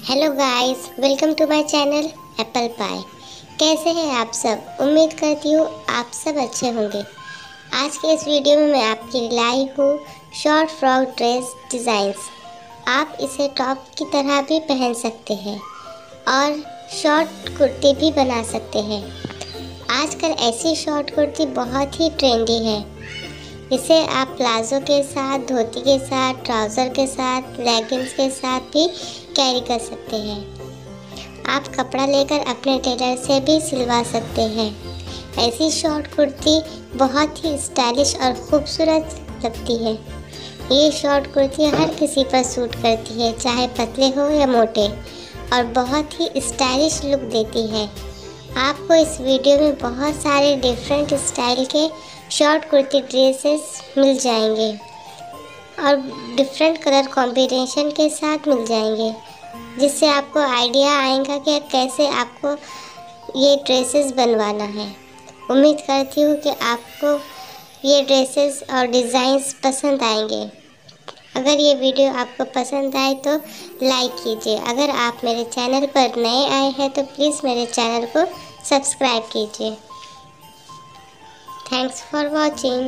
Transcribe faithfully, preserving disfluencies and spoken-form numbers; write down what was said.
Hello guys, welcome to my channel apple pie. कैसे हैं आप सब? उम्मीद करती हूँ आप सब अच्छे होंगे। आज के इस वीडियो में मैं आपके लिए लाई हूँ शॉर्ट फ्रॉक ड्रेस डिज़ाइंस। आप इसे टॉप की तरह भी पहन सकते हैं और शॉर्ट कुर्ती भी बना सकते हैं। आजकल ऐसी शॉर्ट कुर्ती बहुत ही ट्रेंडी है। इसे आप प्लाजो के साथ, धोती के साथ, ट्राउज़र के साथ, लेगिंग्स के साथ भी कैरी कर सकते हैं। आप कपड़ा लेकर अपने टेलर से भी सिलवा सकते हैं। ऐसी शॉर्ट कुर्ती बहुत ही स्टाइलिश और खूबसूरत लगती है। ये शॉर्ट कुर्ती हर किसी पर सूट करती है, चाहे पतले हो या मोटे, और बहुत ही स्टाइलिश लुक देती है। आपको इस वीडियो में बहुत सारे डिफरेंट स्टाइल के शॉर्ट कुर्ती ड्रेसेस मिल जाएंगे और डिफरेंट कलर कॉम्बिनेशन के साथ मिल जाएंगे, जिससे आपको आइडिया आएगा कि कैसे आपको ये ड्रेसेस बनवाना है। उम्मीद करती हूँ कि आपको ये ड्रेसेस और डिज़ाइंस पसंद आएंगे। अगर ये वीडियो आपको पसंद आए तो लाइक कीजिए। अगर आप मेरे चैनल पर नए आए हैं तो प्लीज़ मेरे चैनल को सब्सक्राइब कीजिए। Thanks for watching.